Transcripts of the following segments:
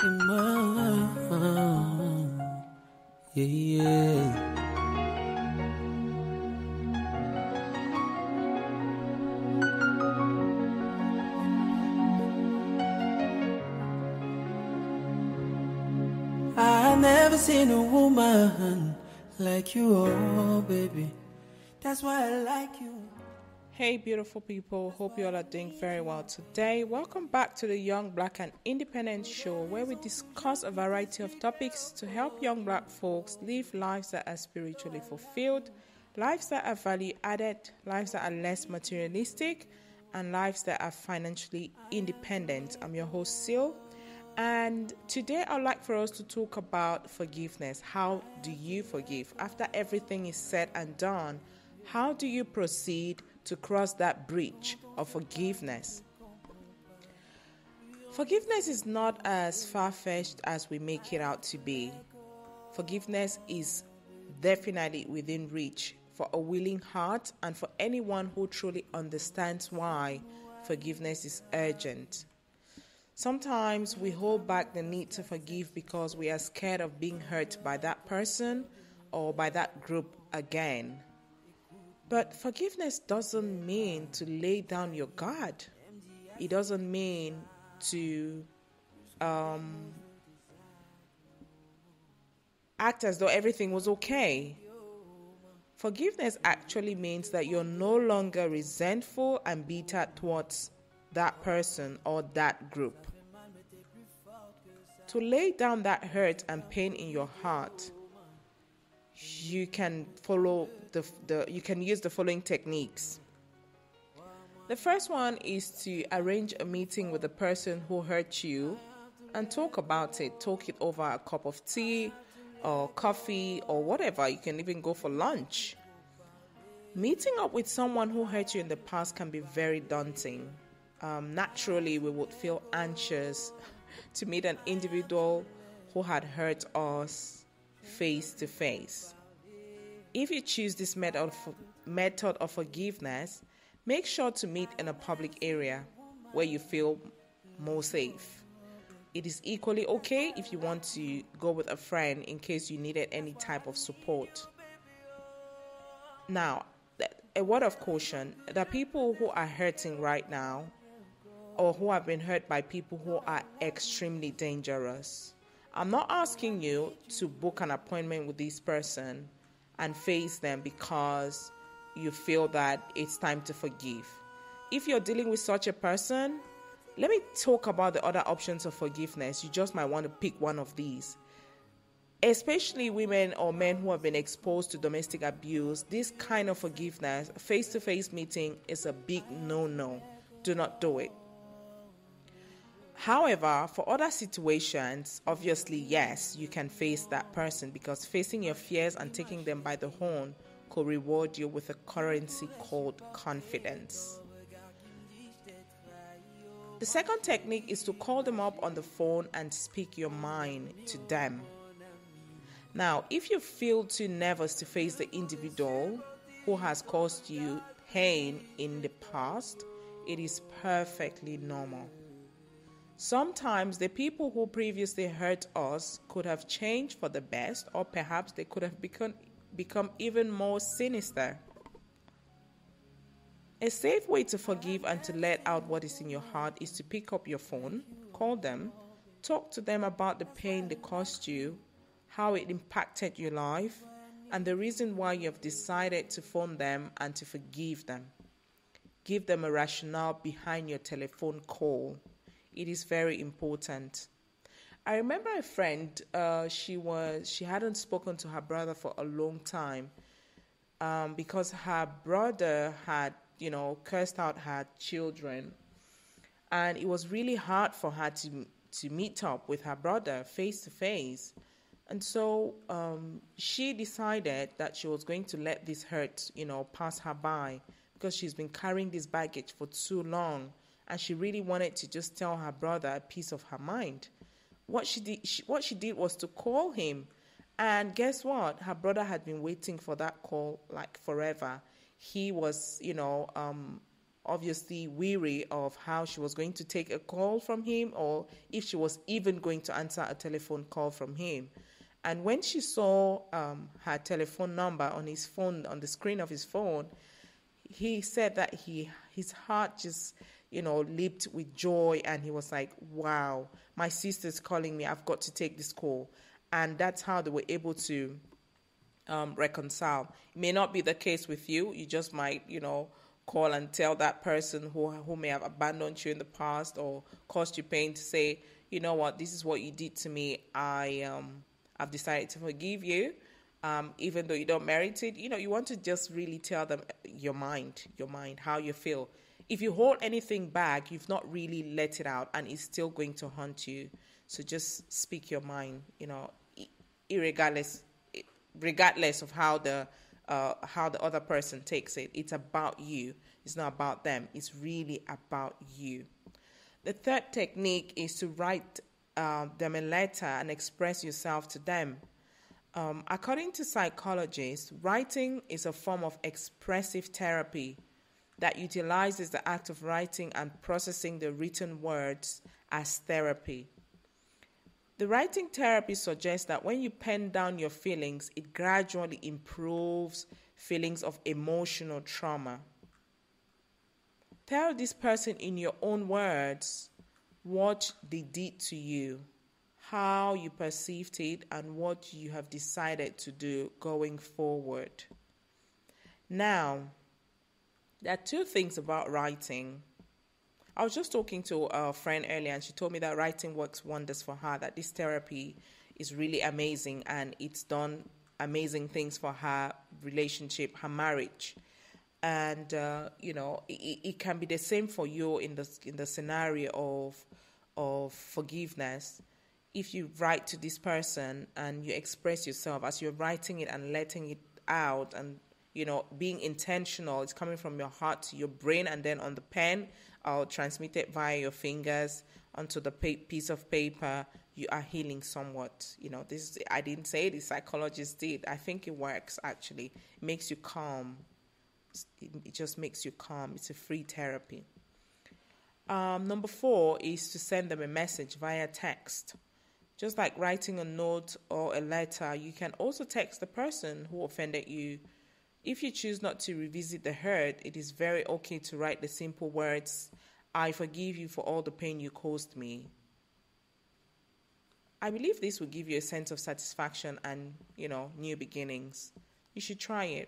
Yeah. I've never seen a woman like you, oh baby. That's why I like you. Hey beautiful people, hope you all are doing very well today. Welcome back to the Young Black and Independent Show, where we discuss a variety of topics to help young black folks live lives that are spiritually fulfilled, lives that are value added, lives that are less materialistic, and lives that are financially independent. I'm your host Sil, and today I'd like for us to talk about forgiveness. How do you forgive? After everything is said and done, how do you proceed to cross that bridge of forgiveness? Forgiveness is not as far-fetched as we make it out to be. Forgiveness is definitely within reach for a willing heart and for anyone who truly understands why forgiveness is urgent. Sometimes we hold back the need to forgive because we are scared of being hurt by that person or by that group again. But forgiveness doesn't mean to lay down your guard. It doesn't mean to act as though everything was okay. Forgiveness actually means that you're no longer resentful and bitter towards that person or that group. To lay down that hurt and pain in your heart, you can follow you can use the following techniques. The first one is to arrange a meeting with the person who hurt you and talk about it. Talk it over a cup of tea or coffee or whatever. You can even go for lunch. Meeting up with someone who hurt you in the past can be very daunting. Naturally, we would feel anxious to meet an individual who had hurt us face to face. If you choose this method of forgiveness, make sure to meet in a public area where you feel more safe. It is equally okay if you want to go with a friend in case you needed any type of support. Now, a word of caution, the people who are hurting right now or who have been hurt by people who are extremely dangerous. I'm not asking you to book an appointment with this person and face them because you feel that it's time to forgive. If you're dealing with such a person, let me talk about the other options of forgiveness. You just might want to pick one of these. Especially women or men who have been exposed to domestic abuse, this kind of forgiveness, face-to-face meeting, is a big no-no. Do not do it. However, for other situations, obviously, yes, you can face that person because facing your fears and taking them by the horn could reward you with a currency called confidence. The second technique is to call them up on the phone and speak your mind to them. Now, if you feel too nervous to face the individual who has caused you pain in the past, it is perfectly normal. Sometimes the people who previously hurt us could have changed for the best, or perhaps they could have become even more sinister. A safe way to forgive and to let out what is in your heart is to pick up your phone, call them, talk to them about the pain they caused you, how it impacted your life, and the reason why you have decided to phone them and to forgive them. Give them a rationale behind your telephone call. It is very important. I remember a friend, she hadn't spoken to her brother for a long time because her brother had, cursed out her children. And it was really hard for her to meet up with her brother face to face. And so she decided that she was going to let this hurt, pass her by because she's been carrying this baggage for too long. And she really wanted to just tell her brother a piece of her mind. What she did was to call him. And guess what? Her brother had been waiting for that call like forever. He was, obviously weary of how she was going to take a call from him, or if she was even going to answer a telephone call from him. And when she saw her telephone number on his phone, on the screen of his phone, he said that his heart just, leaped with joy, and he was like, wow, my sister's calling me, I've got to take this call. And that's how they were able to reconcile. It may not be the case with you. You just might, call and tell that person who may have abandoned you in the past or caused you pain to say, you know what, this is what you did to me. I've decided to forgive you. Even though you don't merit it, you want to just really tell them your mind, how you feel. If you hold anything back, you've not really let it out, and it's still going to haunt you. So just speak your mind, regardless of how the other person takes it. It's about you. It's not about them. It's really about you. The third technique is to write them a letter and express yourself to them. According to psychologists, writing is a form of expressive therapy that utilizes the act of writing and processing the written words as therapy. The writing therapy suggests that when you pen down your feelings, it gradually improves feelings of emotional trauma. Tell this person in your own words what they did to you, how you perceived it, and what you have decided to do going forward. Now, there are two things about writing. I was just talking to a friend earlier, and she told me that writing works wonders for her, that this therapy is really amazing, and it's done amazing things for her relationship, her marriage. And, it can be the same for you in the scenario of forgiveness. If you write to this person and you express yourself as you're writing it and letting it out, and being intentional, it's coming from your heart to your brain, and then on the pen, I'll transmit it via your fingers onto the piece of paper. You are healing somewhat. I didn't say it, the psychologist did. I think it works, actually. It makes you calm. It just makes you calm. It's a free therapy. Number 4 is to send them a message via text. Just like writing a note or a letter, you can also text the person who offended you. If you choose not to revisit the hurt, it is very okay to write the simple words, I forgive you for all the pain you caused me. I believe this will give you a sense of satisfaction and, new beginnings. You should try it.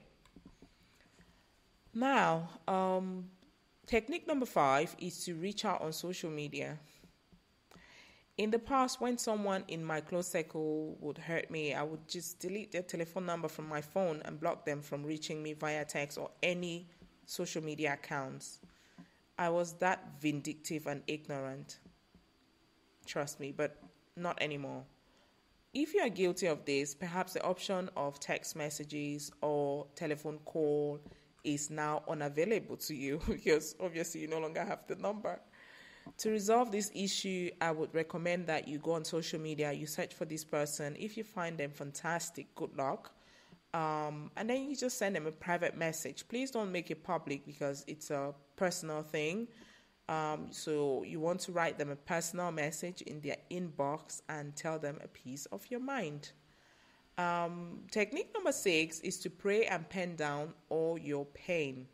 Now, technique number 5 is to reach out on social media. In the past, when someone in my close circle would hurt me, I would just delete their telephone number from my phone and block them from reaching me via text or any social media accounts. I was that vindictive and ignorant. Trust me, but not anymore. If you are guilty of this, perhaps the option of text messages or telephone call is now unavailable to you because obviously you no longer have the number. To resolve this issue, I would recommend that you go on social media, you search for this person. If you find them fantastic, good luck. And then you just send them a private message. Please don't make it public because it's a personal thing. So you want to write them a personal message in their inbox and tell them a piece of your mind. Technique number 6 is to pray and pen down all your pain.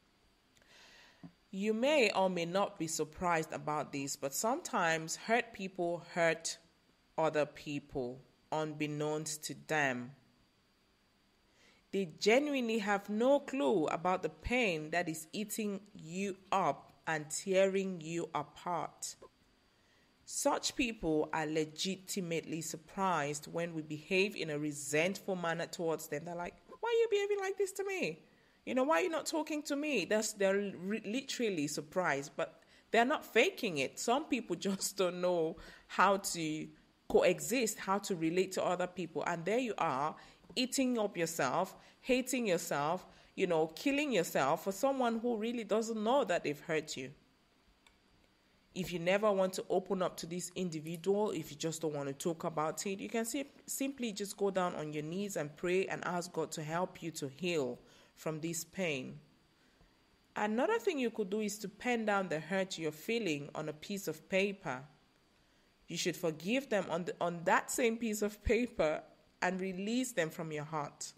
You may or may not be surprised about this, but sometimes hurt people hurt other people unbeknownst to them. They genuinely have no clue about the pain that is eating you up and tearing you apart. Such people are legitimately surprised when we behave in a resentful manner towards them. They're like, why are you behaving like this to me? Why are you not talking to me? They're literally surprised, but they're not faking it. Some people just don't know how to coexist, how to relate to other people. And there you are, eating up yourself, hating yourself, killing yourself for someone who really doesn't know that they've hurt you. If you never want to open up to this individual, if you just don't want to talk about it, you can simply just go down on your knees and pray and ask God to help you to heal from this pain. Another thing you could do is to pen down the hurt you're feeling on a piece of paper. You should forgive them on that same piece of paper and release them from your heart.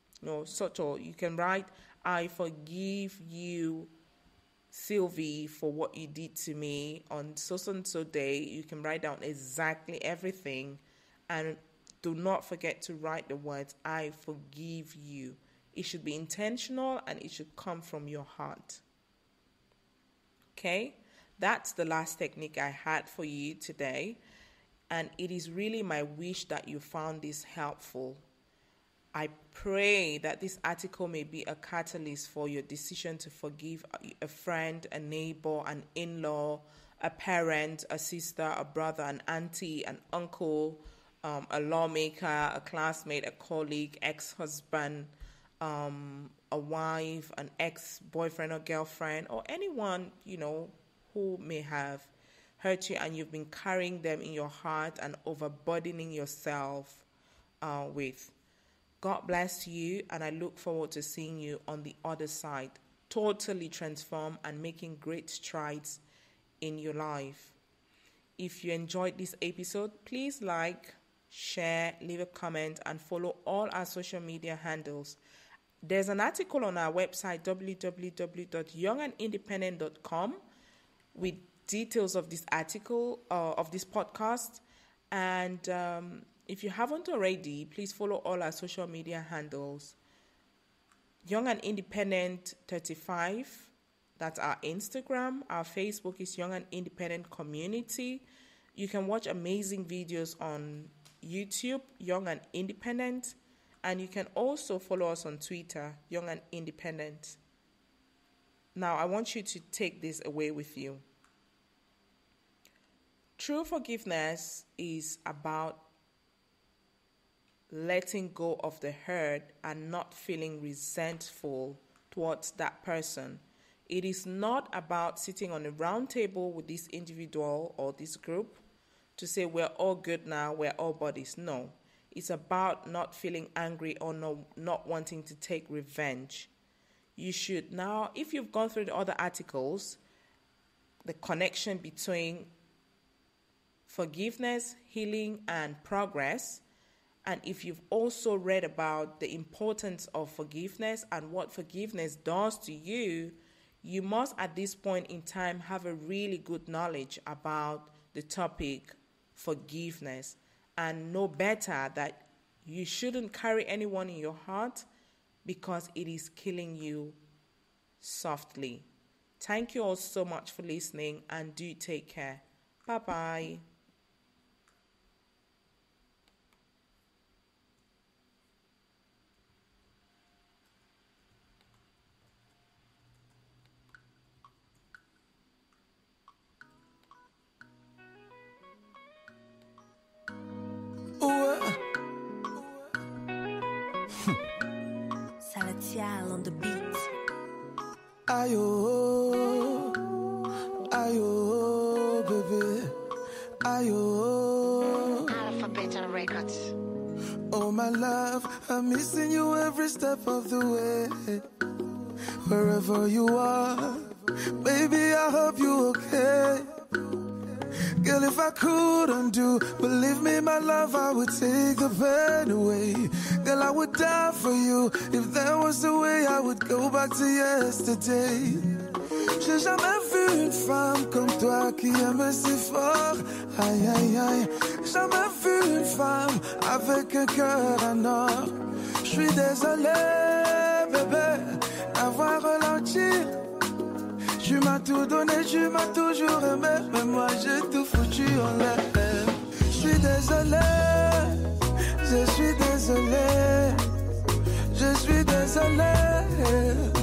You can write, I forgive you, Sylvie, for what you did to me on so day. You can write down exactly everything, and do not forget to write the words, I forgive you. It should be intentional and it should come from your heart. Okay? That's the last technique I had for you today. And it is really my wish that you found this helpful. I pray that this article may be a catalyst for your decision to forgive a friend, a neighbor, an in-law, a parent, a sister, a brother, an auntie, an uncle, a lawmaker, a classmate, a colleague, ex-husband, a wife, an ex-boyfriend or girlfriend, or anyone, who may have hurt you and you've been carrying them in your heart and overburdening yourself with. God bless you, and I look forward to seeing you on the other side, totally transformed and making great strides in your life. If you enjoyed this episode, please like, share, leave a comment, and follow all our social media handles. There's an article on our website, www.youngandindependent.com, with details of this article, of this podcast. And if you haven't already, please follow all our social media handles. Young and Independent 35, that's our Instagram. Our Facebook is Young and Independent Community. You can watch amazing videos on YouTube, Young and Independent. And you can also follow us on Twitter, Young and Independent. Now, I want you to take this away with you. True forgiveness is about letting go of the hurt and not feeling resentful towards that person. It is not about sitting on a round table with this individual or this group to say we're all good now, we're all buddies. No. It's about not feeling angry or not wanting to take revenge. You should now, if you've gone through the other articles, the connection between forgiveness, healing, and progress, and if you've also read about the importance of forgiveness and what forgiveness does to you, you must at this point in time have a really good knowledge about the topic forgiveness. And know better that you shouldn't carry anyone in your heart because it is killing you softly. Thank you all so much for listening, and do take care. Bye-bye. Salatiel on the beat. Ayo, ayo, baby, ayo. Farfetched records. Oh my love, I'm missing you every step of the way. Wherever you are, baby, I hope you okay. Girl, if I couldn't do, believe me, my love, I would take the pain away. Girl, I would die for you. If there was a way, I would go back to yesterday. J'ai jamais vu une femme comme toi qui aime si fort. Aïe, aïe, aïe. Jamais vu une femme avec un cœur en or. J'suis désolé, bébé, d'avoir ralenti. Tu m'as tout donné, tu m'as toujours aimé, mais moi j'ai tout foutu en l'air. Je suis désolé, je suis désolé, je suis désolé.